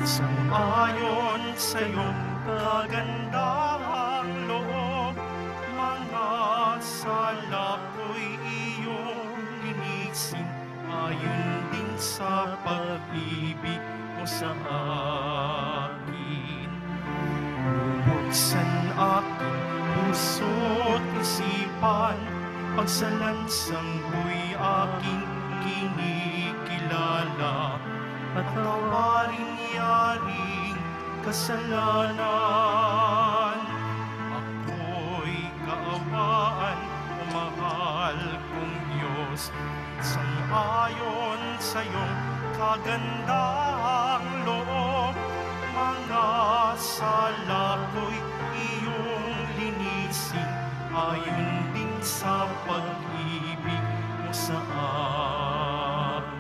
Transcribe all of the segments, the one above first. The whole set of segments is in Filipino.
Sang-ayon sa iyong kagandahang loob, mga sala ko'y iyong linisin, ayon din sa pag-ibig mo sa akin. Bubuksan aking puso't isipan, pagsalansang ko'y aking kinikilala. Patawarin yaring kasalanan. Ako'y kaawaan, o mahal kong Diyos. Sang-ayon sa iyong kagandahang loob, mga sala ko'y iyong linisin, ayon din sa pag-ibig mo sa akin.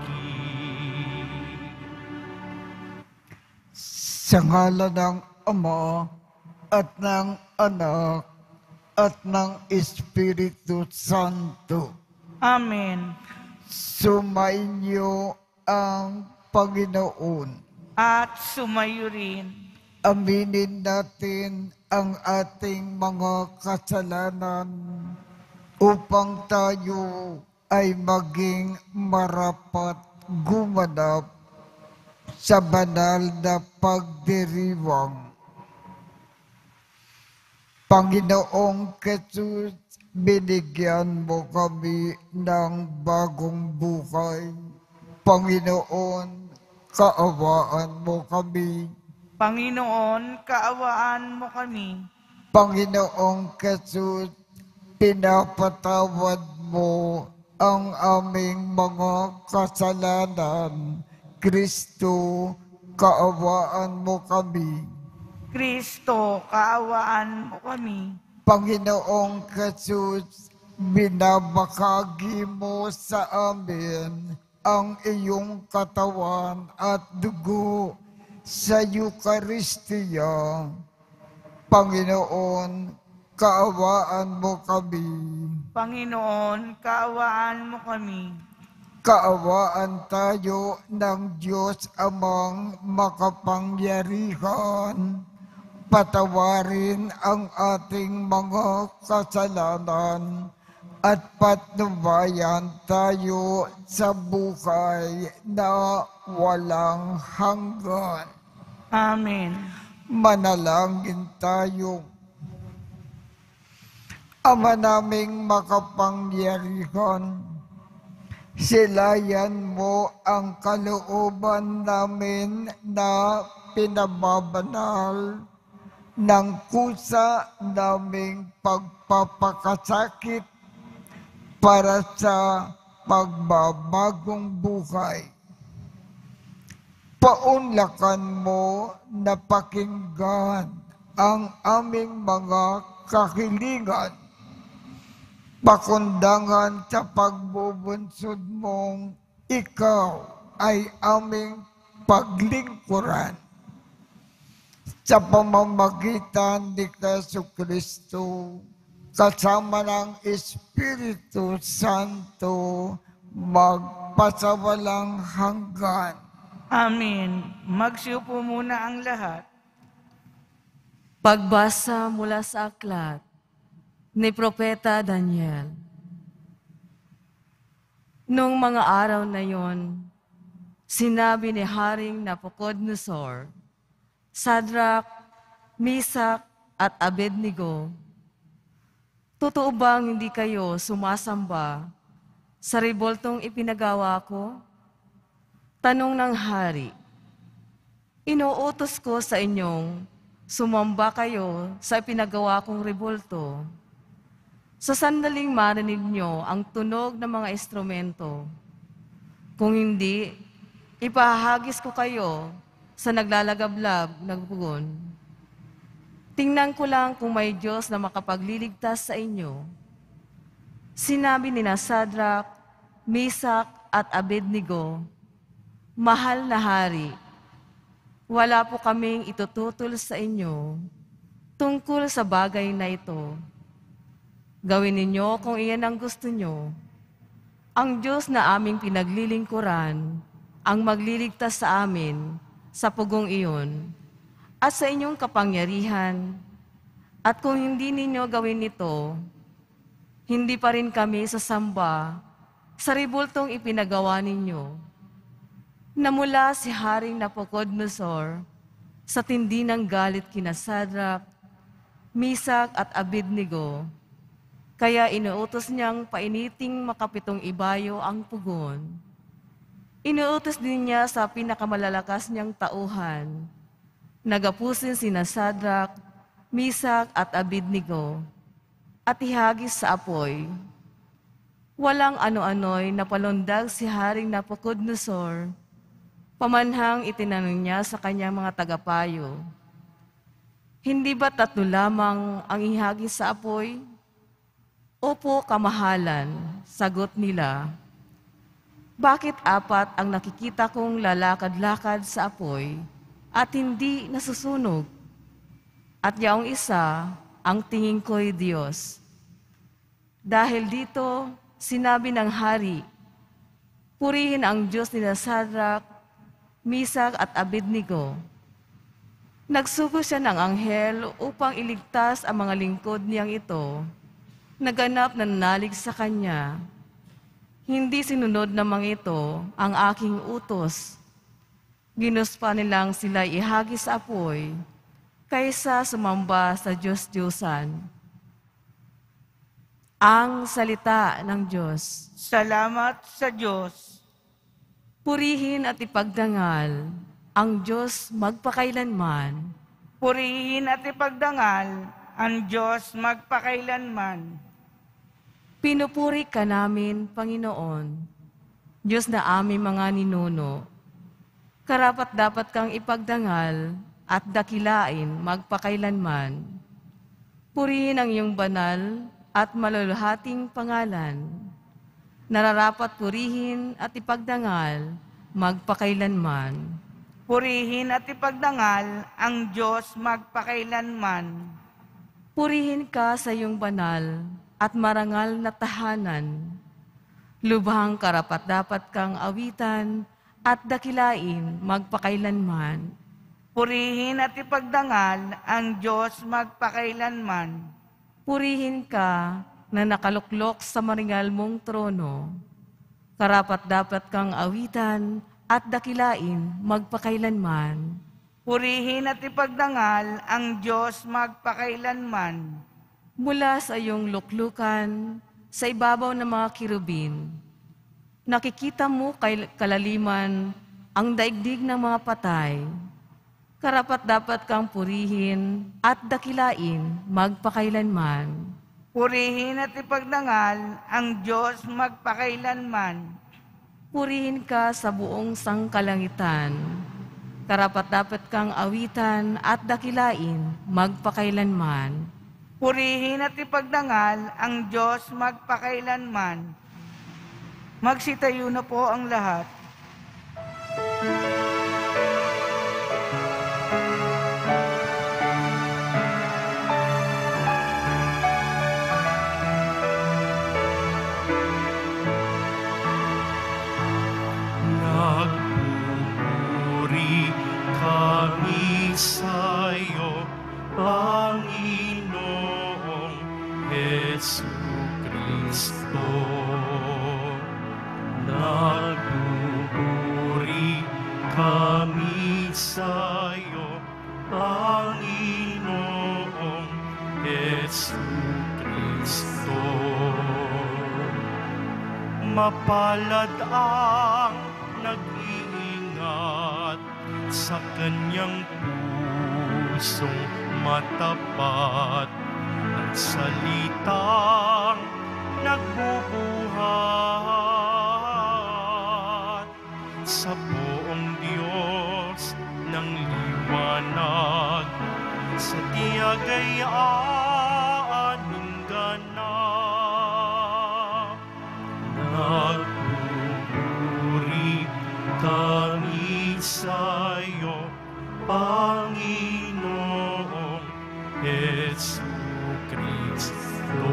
Sa ngalan ng Ama at ng Anak at ng Espiritu Santo. Amen. Sumainyo ang Panginoon. At sumayo rin. Aminin natin ang ating mga kasalanan upang tayo ay maging marapat gumanap sa banal na pagdiriwang. Panginoong Jesus, binigyan mo kami ng bagong buhay. Panginoon, kaawaan mo kami. Panginoon, kaawaan mo kami. Panginoong Jesus, pinapatawad mo ang aming mga kasalanan. Kristo, kaawaan mo kami. Kristo, kaawaan mo kami. Panginoong Jesus, binabakagi mo sa amin ang iyong katawan at dugo sa Eucharistia. Panginoon, kaawaan mo kami. Panginoon, kaawaan mo kami. Kaawaan tayo ng Diyos Amang makapangyarihan. Patawarin ang ating mga kasalanan at patnubayan tayo sa buhay na walang hanggan. Amen. Manalangin tayo. Ama naming makapangyarihan, silayan mo ang kalooban namin na pinababanal ng kusa naming pagpapakasakit para sa pagbabagong buhay. Paunlakan mo na pakinggan ang aming mga kahilingan, pakundangan sa pagbubunsod mong ikaw ay aming paglingkuran. Sa pamamagitan ni Jesucristo, kasama ng Espiritu Santo, magpasawalang hanggan. Amen. Magsiupo muna ang lahat. Pagbasa mula sa aklat ni Propeta Daniel. Noong mga araw na yon, sinabi ni Haring Nabucodonosor, Sadrach, Mesach at Abednego, totoo bang hindi kayo sumasamba sa reboltong ipinagawa ko? Tanong ng hari, inuutos ko sa inyong sumamba kayo sa ipinagawa kong rebolto. Sa sandaling marinig nyo ang tunog ng mga instrumento. Kung hindi, ipahagis ko kayo sa naglalagablab na pugon. Tingnan ko lang kung may Diyos na makapagliligtas sa inyo. Sinabi ni Sadrach, Mesach at Abednego, Mahal na hari, wala po kaming itututol sa inyo tungkol sa bagay na ito. Gawin ninyo kung iyan ang gusto nyo. Ang Diyos na aming pinaglilingkuran ang magliligtas sa amin sa pugong iyon at sa inyong kapangyarihan. At kung hindi ninyo gawin ito, hindi pa rin kami sasamba sa ribultong ipinagawa ninyo, na mula si Haring Nabucodonosor sa tindi ng galit kina Sadrach, Misak at Abednego, kaya inuutos niyang painiting makapitong ibayo ang pugon. Inuutos din niya sa pinakamalalakas niyang tauhan, nagapusin sina Sadrach, Misak at Abednego, at ihagis sa apoy. Walang ano-ano'y napalundag si Haring Nabucodonosor, pamanhang itinanong niya sa kanyang mga tagapayo, "Hindi ba 3 lamang ang ihagis sa apoy?" "Opo, kamahalan," sagot nila. "Bakit 4 ang nakikita kong lalakad-lakad sa apoy at hindi nasusunog? At yaong isa, ang tingin ko'y Diyos." Dahil dito, sinabi ng hari, "Purihin ang Diyos ni Sadrach, Misak at Abednego." Nagsugo siya ng anghel upang iligtas ang mga lingkod niyang ito, naganap na nanalig sa kanya. Hindi sinunod namang ito ang aking utos. Ginuspa nilang sila ihagis sa apoy, kaysa sumamba sa Diyos-Diyosan. Ang salita ng Diyos. Salamat sa Diyos. Purihin at ipagdangal ang Diyos magpakailanman. Purihin at ipagdangal ang Diyos magpakailanman. Pinupuri ka namin, Panginoon, Diyos na aming mga ninuno. Karapat-dapat kang ipagdangal at dakilain magpakailanman. Purihin ang iyong banal at maluluhating pangalan. Nararapat purihin at ipagdangal magpakailanman. Purihin at ipagdangal ang Diyos magpakailanman. Purihin ka sa iyong banal at marangal na tahanan. Lubhang karapat-dapat kang awitan at dakilain magpakailanman. Purihin at ipagdangal ang Diyos magpakailanman. Purihin ka na nakaluklok sa maringal mong trono. Karapat-dapat kang awitan at dakilain magpakailanman. Purihin at ipagdangal ang Diyos magpakailanman. Mula sa iyong luklukan, sa ibabaw ng mga kirubin, nakikita mo kay kalaliman ang daigdig ng mga patay. Karapat-dapat kang purihin at dakilain magpakailanman. Purihin at ipagdangal ang Diyos magpakailanman. Purihin ka sa buong sangkalangitan. Karapat-dapat kang awitan at dakilain magpakailanman. Purihin at ipagdangal ang Diyos magpakailanman. Magsitayo na po ang lahat. Nagpupuri kami sa'yo, Panginoong Jesucristo. Nagpupuri kami sa'yo, Panginoong Jesucristo. Mapalad ang nag-iingat sa kanyang pusong matapat, ang salitang nagbubuhat sa buong Diyos ng liwanag, sa tiyag ay aaning ganap. Nagpupuri kami sa'yo, Panginoong Jesucristo.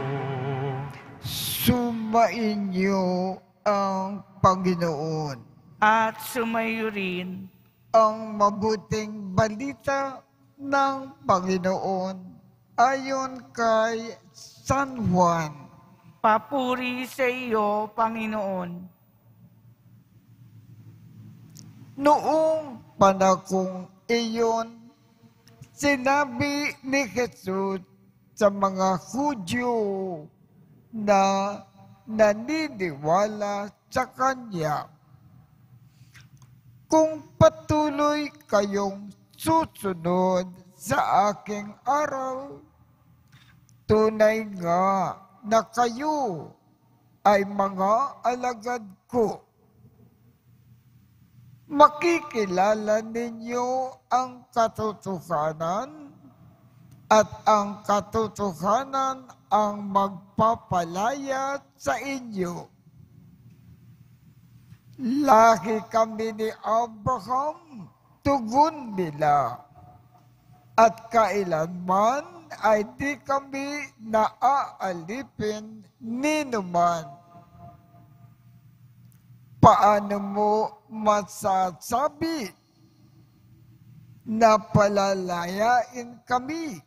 Sumainyo ang Panginoon. at sumayo rin ang mabuting balita ng Panginoon ayon kay San Juan. papuri sa iyo, Panginoon. Noong panahong iyon, sinabi ni Jesus sa mga Hudyo na naniniwala sa Kanya, kung patuloy kayong susunod sa aking araw, tunay nga na kayo ay mga alagad ko. Makikilala ninyo ang katotohanan at ang katotohanan ang magpapalaya sa inyo. Lahi kami ni Abraham, tugon nila, at kailanman ay di kami naaalipin ninuman. Paano mo masasabi na palalayain kami?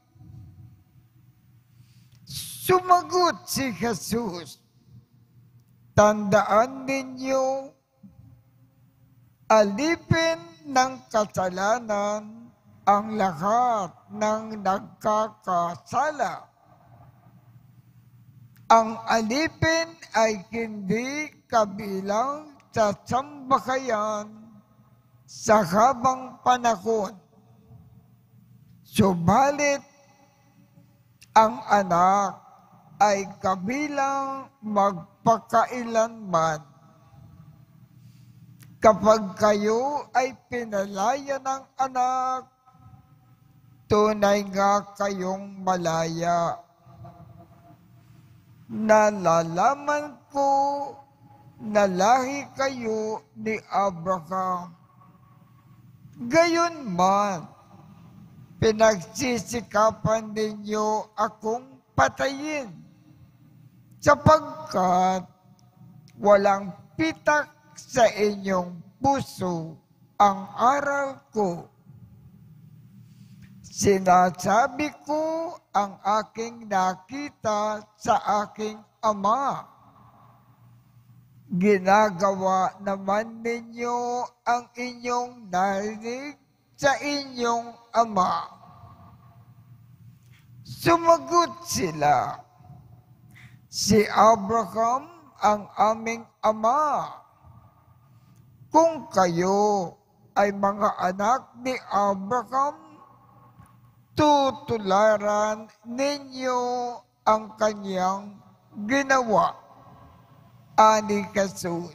Sumagot si Jesus, tandaan ninyo, alipin ng kasalanan ang lahat ng nagkakasala. Ang alipin ay hindi kabilang sa sambahayan sa habang panahon. Subalit, ang anak ay kabilang magpakailanman. Kapag kayo ay pinalaya ng anak, tunay nga kayong malaya. Nalalaman ko na lahi kayo ni Abraham. Gayunman, pinagsisikapan ninyo akong patayin, sapagkat walang pitak sa inyong puso ang aral ko. Sinasabi ko ang aking nakita sa aking ama. Ginagawa naman ninyo ang inyong narinig sa inyong ama. Sumagot sila, si Abraham ang aming ama. Kung kayo ay mga anak ni Abraham, tutularan ninyo ang kanyang ginawa. Ani Jesus.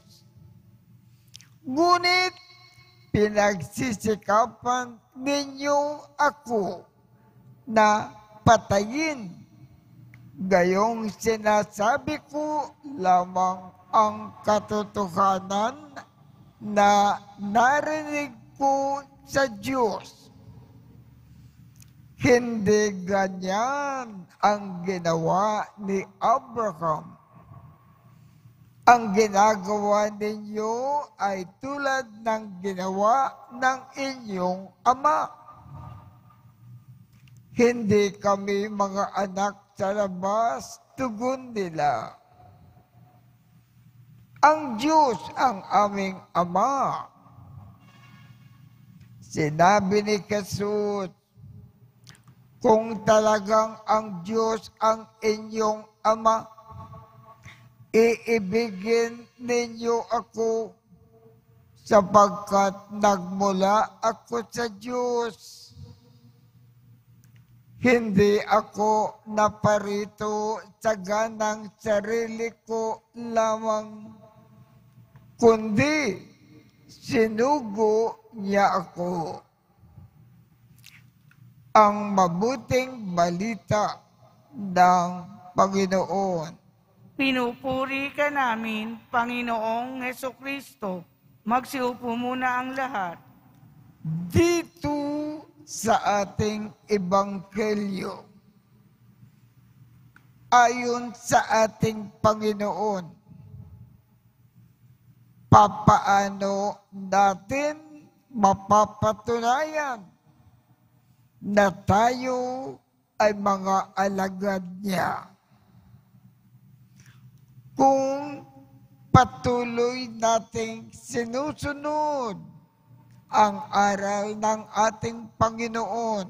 Ngunit pinagsisikapan ninyo ako na patayin. Gayong sinasabi ko lamang ang katotohanan na narinig ko sa Diyos. Hindi ganyan ang ginawa ni Abraham. Ang ginagawa ninyo ay tulad ng ginawa ng inyong ama. Hindi kami mga anak sa labas, tugon nila. Ang Diyos ang aming ama. Sinabi ni Jesus, kung talagang ang Diyos ang inyong ama, iibigin ninyo ako sapagkat nagmula ako sa Diyos. Hindi ako naparito sa ganang sarili ko lamang, kundi sinugo niya ako. Ang mabuting balita ng Panginoon. Pinupuri ka namin, Panginoong Hesukristo. Magsiupo muna ang lahat. Dito sa ating ebanghelyo, ayon sa ating Panginoon, papaano natin mapapatunayan na tayo ay mga alagad niya? Kung patuloy nating sinusunod ang aral ng ating Panginoon,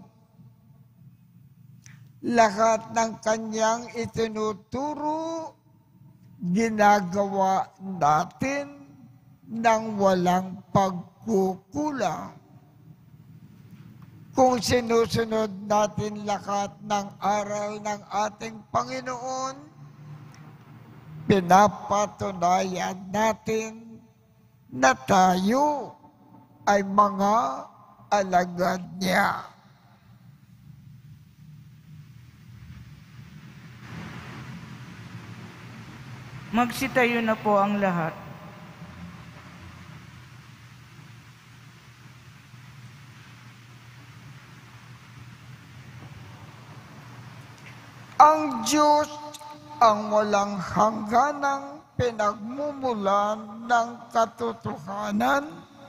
lahat ng kanyang itinuturo, ginagawa natin nang walang pagkukulang. Kung sinusunod natin lahat ng aral ng ating Panginoon, pinapatunayan natin na tayo ay mga alagad niya. Magsitayo na po ang lahat. Ang Diyos ang walang hangganang pinagmumulan ng katotohanan,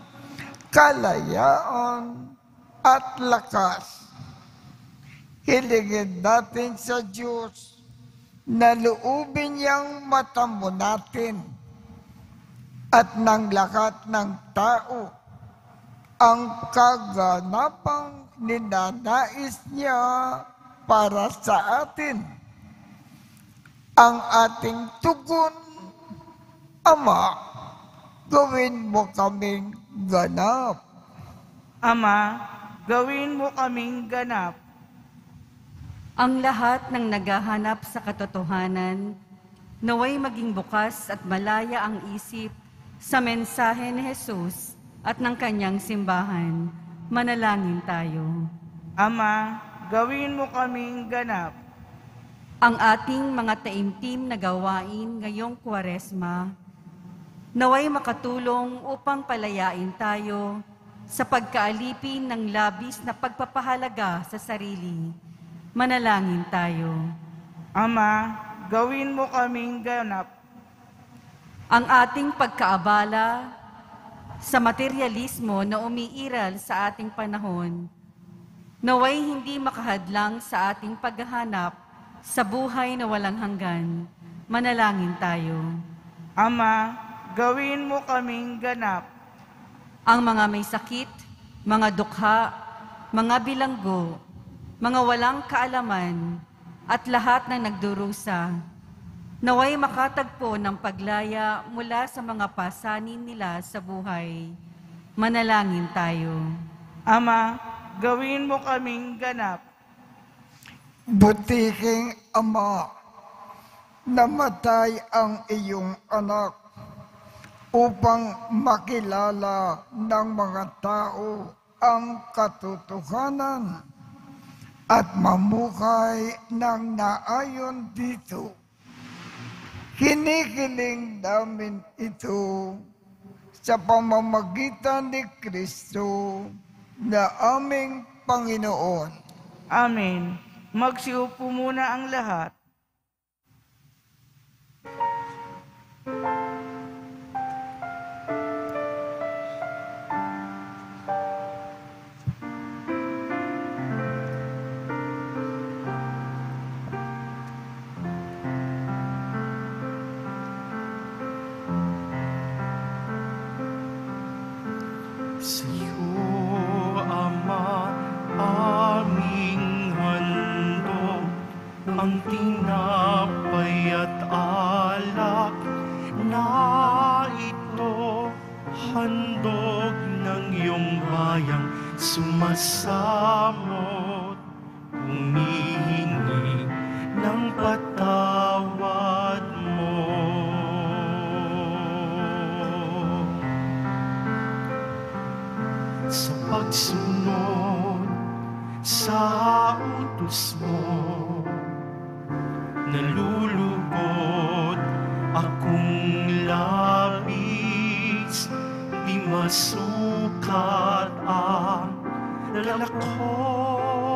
kalayaan at lakas. Hilingin natin sa Diyos na loobin niyang matamo natin at ng lahat ng tao ang kaganapang ninanais niya para sa atin. Ang ating tugon, Ama, gawin mo kaming ganap. Ama, gawin mo kaming ganap. Ang lahat ng naghahanap sa katotohanan, naway maging bukas at malaya ang isip sa mensahe ni Jesus at ng kanyang simbahan. Manalangin tayo. Ama, gawin mo kaming ganap. Ang ating mga taimtim na gawain ngayong Kwaresma, naway makatulong upang palayain tayo sa pagkaalipin ng labis na pagpapahalaga sa sarili. Manalangin tayo. Ama, gawin mo kaming ganap. Ang ating pagkaabala sa materialismo na umiiral sa ating panahon, naway hindi makahadlang sa ating paghahanap sa buhay na walang hanggan. Manalangin tayo. Ama, gawin mo kaming ganap. Ang mga may sakit, mga dukha, mga bilanggo, mga walang kaalaman, at lahat na nagdurusa, naway makatagpo ng paglaya mula sa mga pasanin nila sa buhay. Manalangin tayo. Ama, gawin mo kaming ganap. Butiking Ama, namatay ang iyong anak upang makilala ng mga tao ang katotohanan at mamuhay ng naayon dito. Hinihiling namin ito sa pamamagitan ni Kristo na aming Panginoon. Amen. Magsiupo muna ang lahat. Sa'yo, Ama, aming handog, ang tinapay at alak na ito, handog ng iyong bayang sumasamot, humihingi ng patawad mo. Sa pagsunod sa utos mo, nalulugod akong labis, di masukat ang dala ko,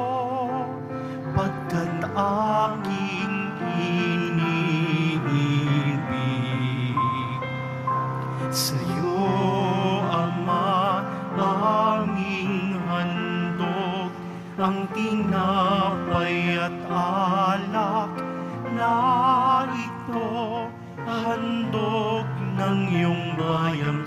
pagkat aking iniibig. Sa'yo, tinapay at alak na ito, handog ng iyong bayang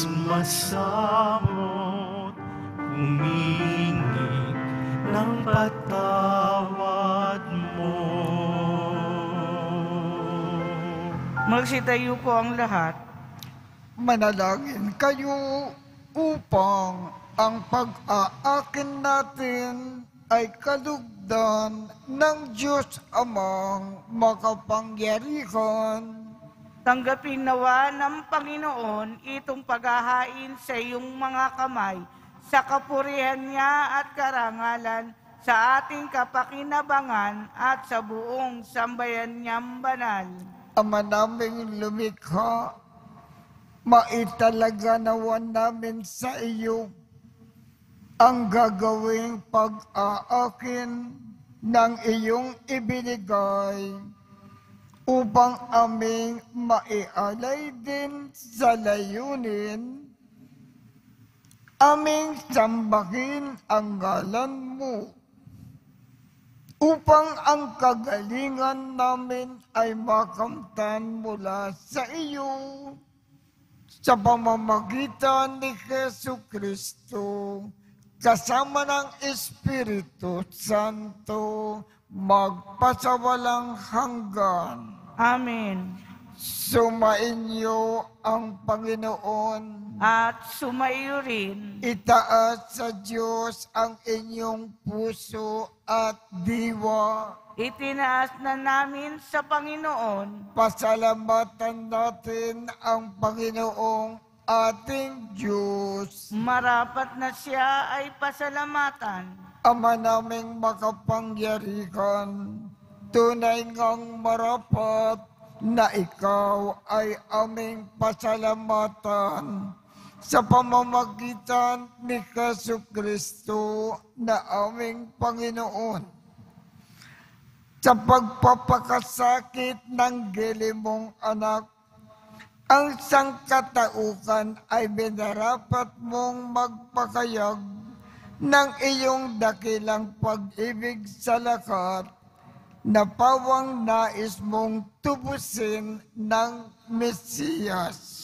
sumasabot, humingi ng patawad mo. Magsitayo po ang lahat. Manalangin kayo upang ang pag-aakin natin ay kalugdan ng Diyos Amang makapangyarihan. Tanggapin nawa ng Panginoon itong paghahain sa iyong mga kamay sa kapurihan niya at karangalan sa ating kapakinabangan at sa buong sambayan niyang banal. Ama naming lumikha, maitalaga nawan namin sa iyo ang gagawing pag-aakin ng iyong ibinigay upang aming maialay din sa layunin, aming sambahin ang ngalan mo, upang ang kagalingan namin ay makamtan mula sa iyo sa pamamagitan ni Jesucristo, kasama ng Espiritu Santo, magpasawalang hanggan. Amen. Sumainyo ang Panginoon. At sumaiyo rin Itaas sa Diyos ang inyong puso at diwa. itinaas na namin sa Panginoon Pasalamatan natin ang Panginoong ating Diyos. marapat na siya ay pasalamatan. Ama naming makapangyarihan, tunay ngang marapat na ikaw ay aming pasalamatan sa pamamagitan ni Jesucristo na aming Panginoon. Sa pagpapakasakit ng gilimong anak, ang sangkatauhan ay binarapat mong magpakayag ng iyong dakilang pag-ibig sa lahat na pawang nais mong tubusin ng Mesiyas.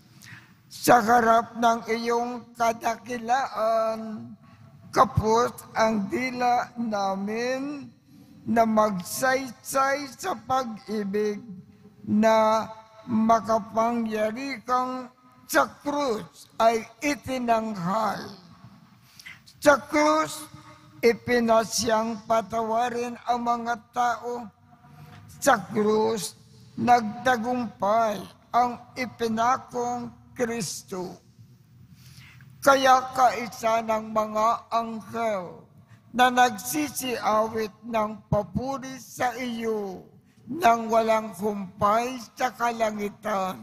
Sa harap ng iyong kadakilaan, kapos ang dila namin na magsaysay sa pag-ibig na makapangyarihang sa krus ay itinanghal. Sa krus, ipinasyang patawarin ang mga tao. Sa krus, nagtagumpay ang ipinakong Kristo. Kaya kaisa ng mga anghel na nagsisiawit ng papuri sa iyo nang walang humpay sa kalangitan,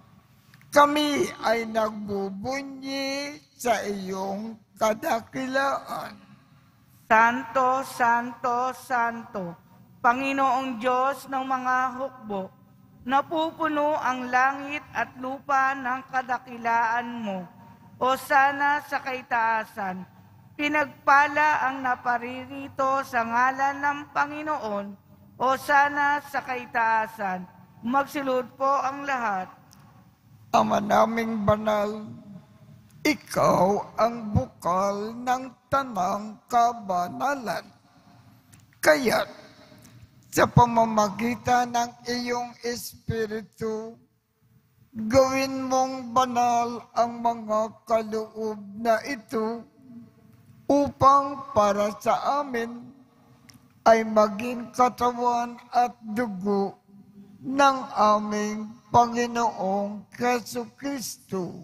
kami ay nagbubunyi sa iyong kadakilaan. Santo, Santo, Santo, Panginoong Diyos ng mga hukbo, napupuno ang langit at lupa ng kadakilaan mo. O sana sa kaitaasan, pinagpala ang naparirito sa ngalan ng Panginoon. O sana sa kaitaasan, magsilod po ang lahat. Ama naming banal, ikaw ang bukal ng tanang kabanalan. Kaya't sa pamamagitan ng iyong Espiritu, gawin mong banal ang mga kaloob na ito upang para sa amin ay maging katawan at dugo ng aming Panginoong Jesucristo.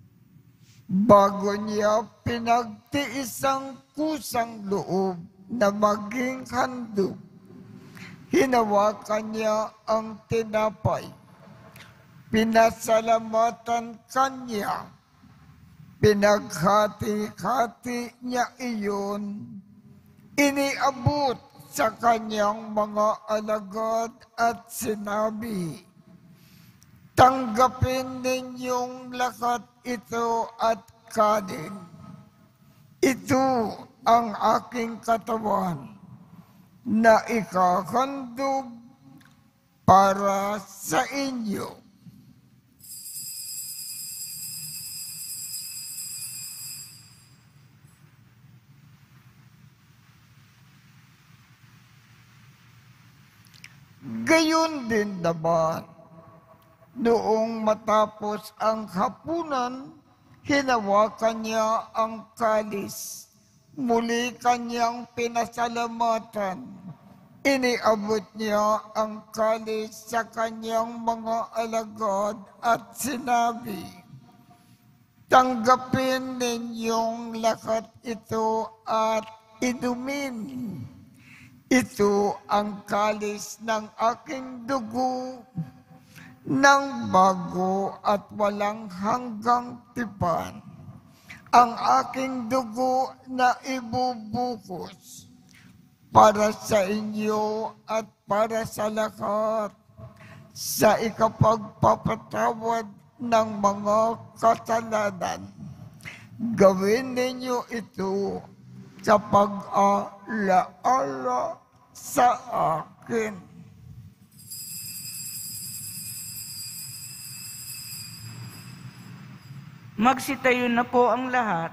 Bago niya pinagtiis ang kusang loob na maging handog, hinawakan niya ang tinapay. Pinasalamatan kanya. Pinaghati-hati niya iyon. Iniabot sa kanyang mga alagad at sinabi, tanggapin ninyong lahat ito at kanin. Ito ang aking katawan na ikahandog para sa inyo. Gayon din naman, noong matapos ang hapunan, hinawakan niya ang kalis. Muli kanyang pinasalamatan. Iniabot niya ang kalis sa kanyang mga alagad at sinabi, "Tanggapin ninyong lahat ito at inumin. Ito ang kalis ng aking dugo, ng bago at walang hanggang tipan. Ang aking dugo na ibubukos para sa inyo at para sa lahat sa ikapagpapatawad ng mga kasalanan. Gawin ninyo ito sa pag-alaala sa akin." Magsitayo na po ang lahat.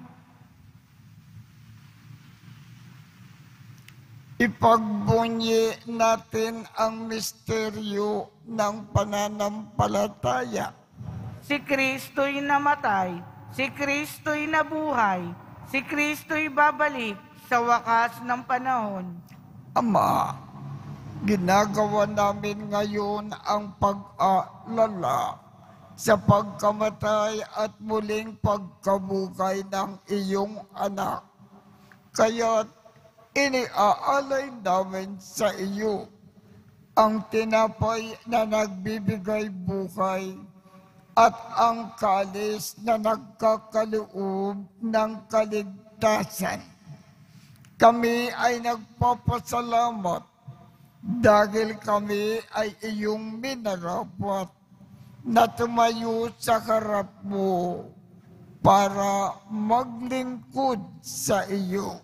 Ipagbunyi natin ang misteryo ng pananampalataya. Si Kristo'y namatay, si Kristo'y nabuhay, si Kristo'y babalik sa wakas ng panahon. Ama, ginagawa namin ngayon ang pag-aalala sa pagkamatay at muling pagkabuhay ng iyong anak. Kaya't iniaalay namin sa iyo ang tinapay na nagbibigay buhay at ang kalis na nagkakaloob ng kaligtasan. Kami ay nagpapasalamat dahil kami ay iyong minarapat na tumayo sa harap mo para maglingkod sa iyo.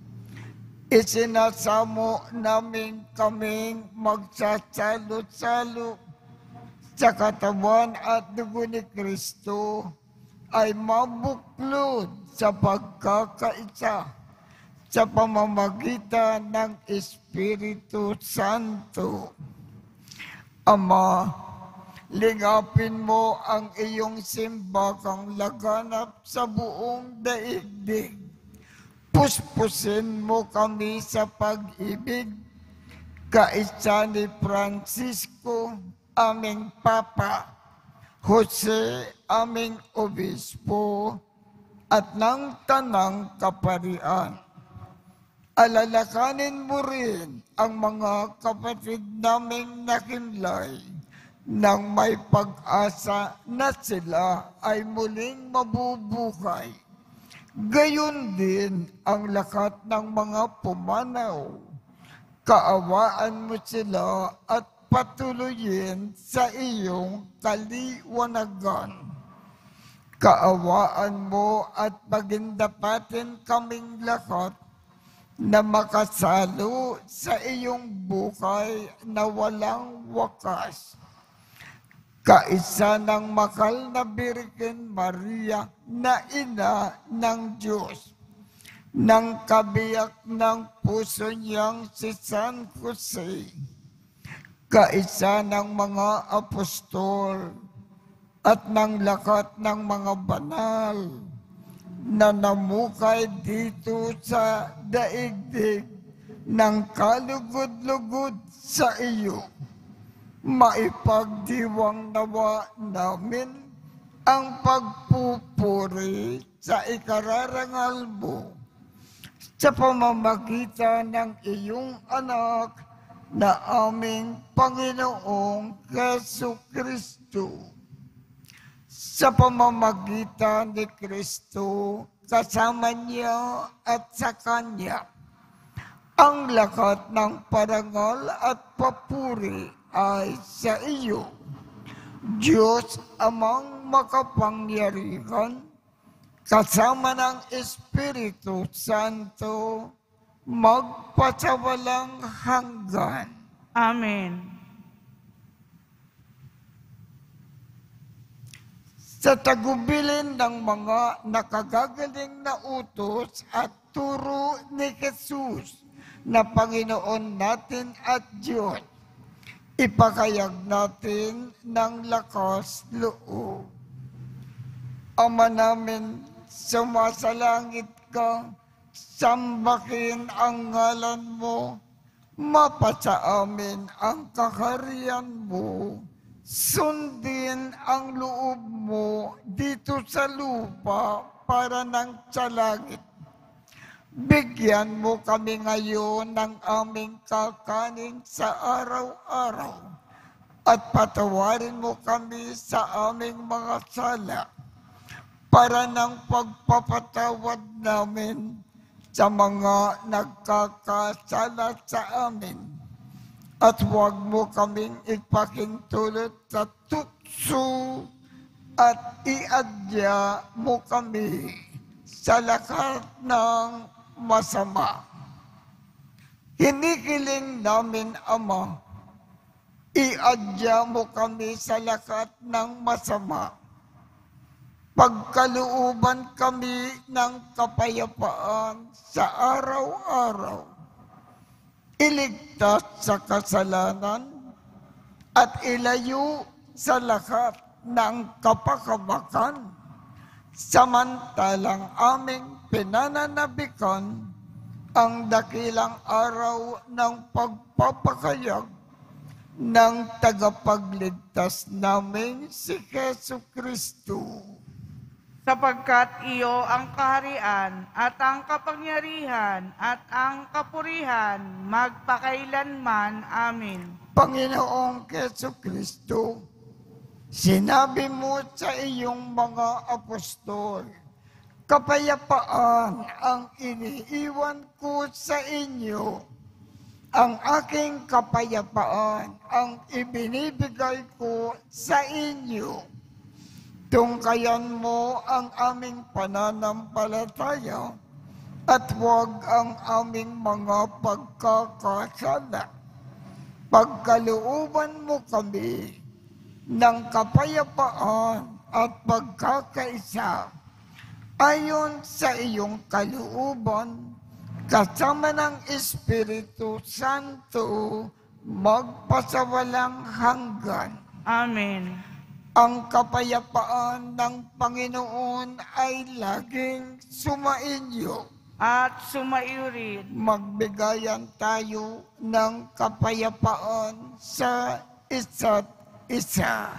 Isinasamo namin kaming magsasalo-salo sa katawan at dugo ni Kristo ay mabuklod sa pagkakaisa sa pamamagitan ng Espiritu Santo. Ama, lingapin mo ang iyong simbakang laganap sa buong daigdig. Puspusin mo kami sa pag-ibig, kaisa ni Francisco, aming Papa, Jose, aming Obispo, at ng Tanang Kaparian. Alalakanin mo rin ang mga kapatid naming nakinlay nang may pag-asa na sila ay muling mabubuhay. Gayon din ang lahat ng mga pumanaw. Kaawaan mo sila at patuloyin sa iyong kaliwanagan. Kaawaan mo at pagindapatin kaming lahat na makasalo sa iyong buhay na walang wakas. Kaisa ng mahal na Birhen Maria na ina ng Diyos, ng kabiyak ng puso niyang si San Jose, kaisa ng mga apostol at ng lahat ng mga banal na namukay dito sa daigdig ng kalugod-lugod sa iyo. Maipagdiwang nawa namin ang pagpupuri sa ikararangal mo sa pamamagitan ng iyong anak na aming Panginoong Jesucristo. Sa pamamagitan ni Kristo, kasama niya at sa Kanya, ang lahat ng parangal at papuri ay sa iyo, Diyos Amang makapangyarihan, kasama ng Espiritu Santo, magpasawalang hanggan. Amen. Sa tagubilin ng mga nakagagaling na utos at turo ni Jesus na Panginoon natin at Diyos, ipakayag natin ng lakas loob. Ama namin, sumasalangit ka, sambahin ang ngalan mo, mapasa amin ang kaharian mo, sundin ang loob mo dito sa lupa para nang sa langit. Bigyan mo kami ngayon ng aming kakanin sa araw-araw at patawarin mo kami sa aming mga sala para ng pagpapatawad namin sa mga nagkakasala sa amin. At huwag mo kaming ipakintulot sa tukso at iadya mo kami sa lahat ng masama. Hinihiling namin, Ama, iadya mo kami sa lahat ng masama. Pagkalooban kami ng kapayapaan sa araw-araw. Iligtas sa kasalanan at ilayo sa lahat ng kapakamakan, samantalang aming pinananabikan ang dakilang araw ng pagpapakayag ng tagapagligtas namin si Jesu Kristo. Sapagkat iyo ang kaharian at ang kapangyarihan at ang kapurihan magpakailanman. Amen. Panginoong Jesu Kristo, sinabi mo sa iyong mga apostol, kapayapaan ang iniiwan ko sa inyo. Ang aking kapayapaan ang ibinibigay ko sa inyo. Tungkayan mo ang aming pananampalataya at huwag ang aming mga pagkakasala. Pagkalooban mo kami ng kapayapaan at pagkakaisa ayon sa iyong kalooban, kasama ng Espiritu Santo, magpasawalang hanggan. Amen. Ang kapayapaan ng Panginoon ay laging sumainyo. At sumaiyo rin. Magbigayan tayo ng kapayapaan sa isa't isa.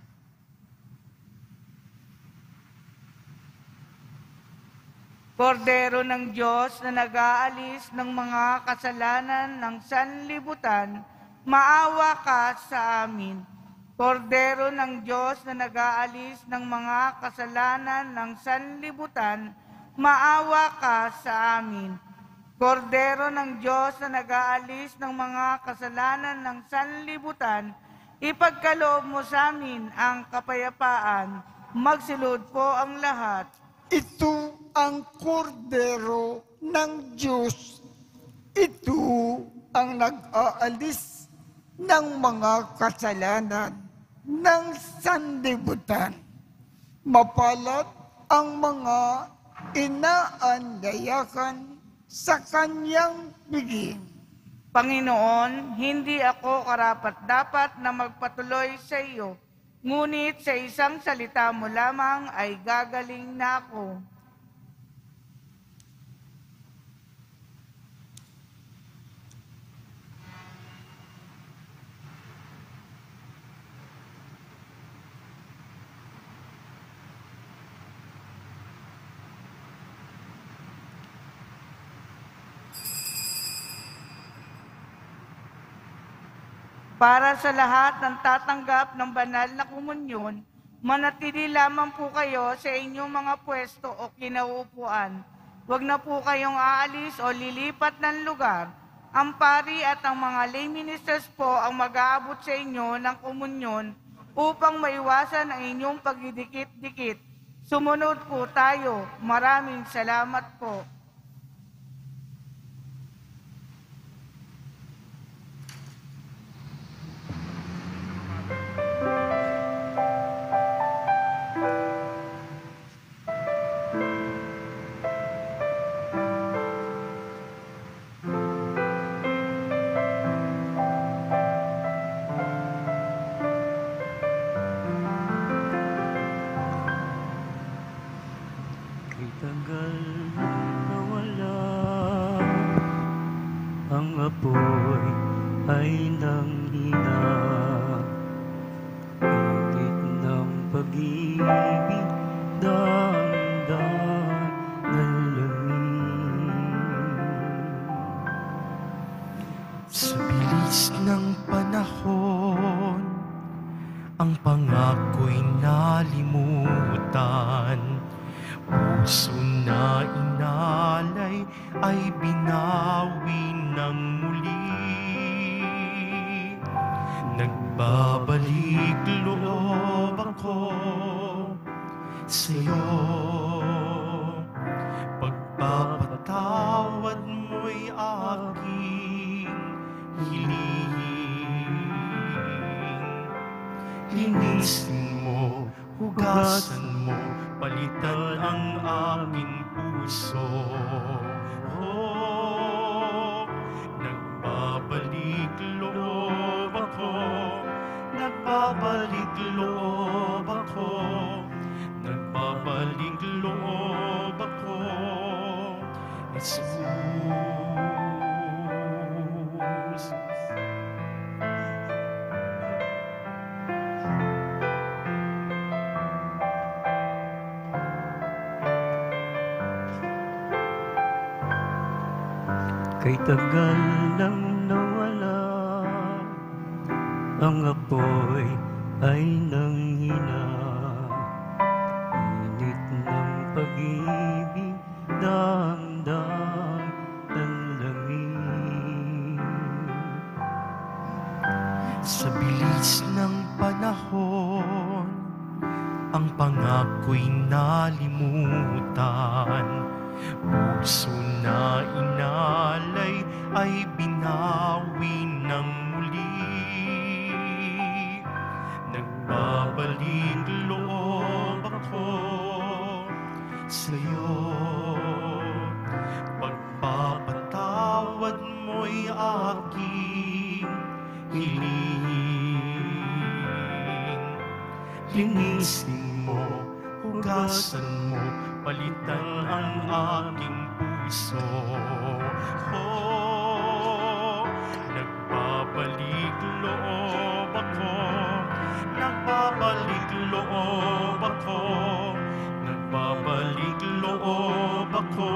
Kordero ng Diyos na nag-aalis ng mga kasalanan ng sanlibutan, maawa ka sa amin. Kordero ng Diyos na nag-aalis ng mga kasalanan ng sanlibutan, maawa ka sa amin. Kordero ng Diyos na nag-aalis ng mga kasalanan ng sanlibutan, ipagkaloob mo sa amin ang kapayapaan. Magsilod po ang lahat. Ito ang kordero ng Diyos. Ito ang nag-aalis ng mga kasalanan ng sanlibutan. Mapalad ang mga inaanyayahan sa kanyang biging. Panginoon, hindi ako karapat-dapat na magpatuloy sa iyo, ngunit sa isang salita mo lamang ay gagaling na ako. Para sa lahat ng tatanggap ng banal na komunyon, manatili lamang po kayo sa inyong mga pwesto o kinauupuan. Huwag na po kayong aalis o lilipat ng lugar. Ang pari at ang mga lay ministers po ang mag-aabot sa inyo ng komunyon upang maiwasan ang inyong pagdidikit-dikit. Sumunod po tayo. Maraming salamat po. Kay tagal nawala, ang apoy ay nanghina. Init ng pag-ibig, dahan-dahan ng lamig. Sa bilis ng panahon, ang pangako'y nalimutan. Puso na inalay ay binawi ng muli. Nagbabalik loob ako sa'yo. Pagpapatawad mo'y aking hiling. Linisin mo, hugasan mo, palitan ang aking puso. Oh, nagbabalik loob ako, nagbabalik loob ako, nagbabalik loob ako, Jesus. Kay tagal nang nawala, ang apoy ay nanghina. Init ng pag-ibig, dahan-dahan ng lamig. Sa bilis ng panahon, ang pangako'y nalimutan. Puso na inalay ay binawi ng muli. Nagbabalik loob ako sa'yo. Pagpapatawad mo'y aking hiling. Linisin mo, hugasan mo, palitan ang aking puso. Oh, nagbabalik loob ako, nagbabalik loob ako, nagbabalik loob ako.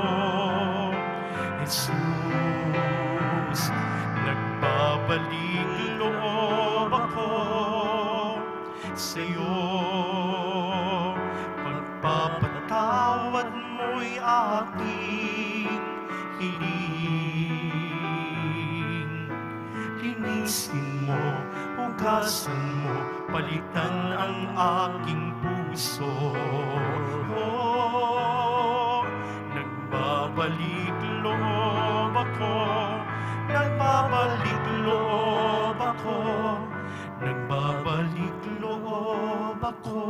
Jesus, nagbabalik loob ako sa'yo. Pagpapatawad mo'y aking hiling. Linisin mo, hugasan mo, palitan ang aking puso. Oh, nagbabalik loob ako, nagbabalik loob ako, nagbabalik loob ako,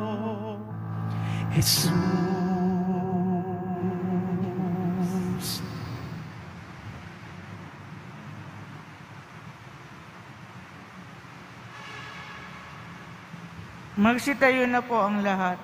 Jesus. Magsitayo na po ang lahat.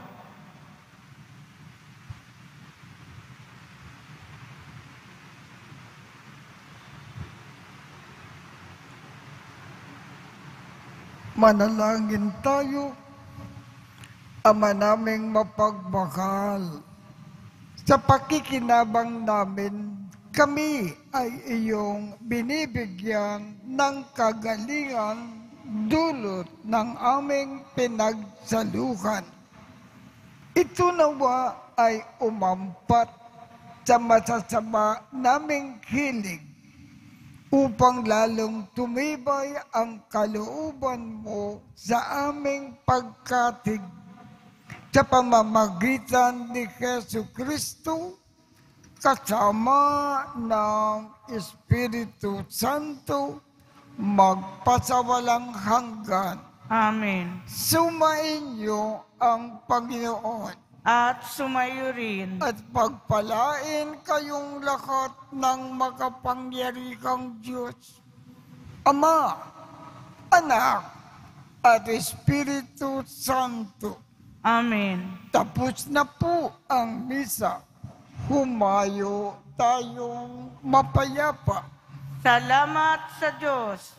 Manalangin tayo. Ama naming mapagmahal, sa pakikinabang namin, kami ay iyong binibigyan ng kagalingan dulot ng aming pinagsaluhan. Ito nawa ay umampat sa masasama naming hilig upang lalong tumibay ang kalooban mo sa aming pagkatig. sa pamamagitan ni Jesu Kristo, kasama ng Espiritu Santo, magpasawalang hanggan. Amen. Sumainyo ang Panginoon At sumayo rin. at pagpalain kayong lahat ng makapangyarihang Diyos, Ama, Anak, at Espiritu Santo. Amen. Tapos na po ang misa. Humayo tayong mapayapa. Salamat sa Diyos.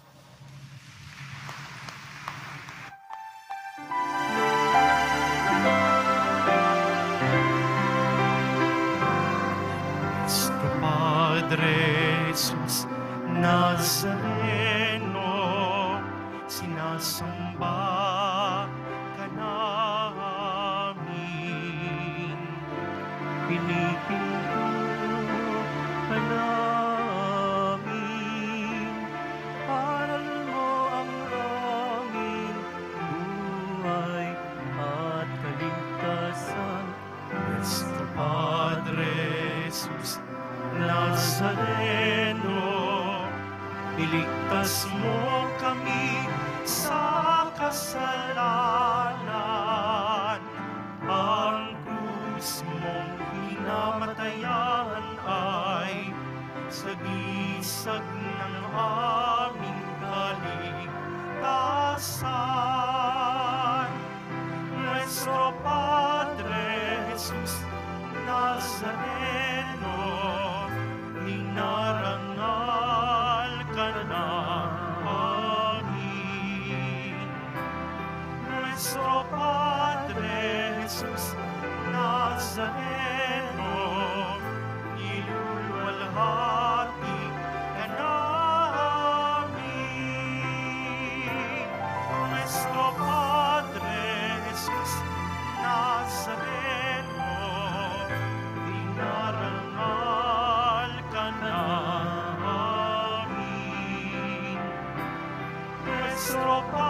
Nuestro Padre Jesus Nazareno, sinasamba ka namin. Pinipinto ka namin. Aral mo ang aming buhay at kaligtasan. Nuestro Padre Jesus Nazareno, iligtas mo kami sa kasalanan. Ang krus mong pinamatayan ay sagisag ng aming kaligtasan. Nuestro Padre Jesus Nazareno, dinarangal ka namin. Nuestro Padre Jesus Nazareno, iluluwalhati ka namin. Nuestro Padre Jesus Nazareno, dinarangal ka namin. Nuestro Padre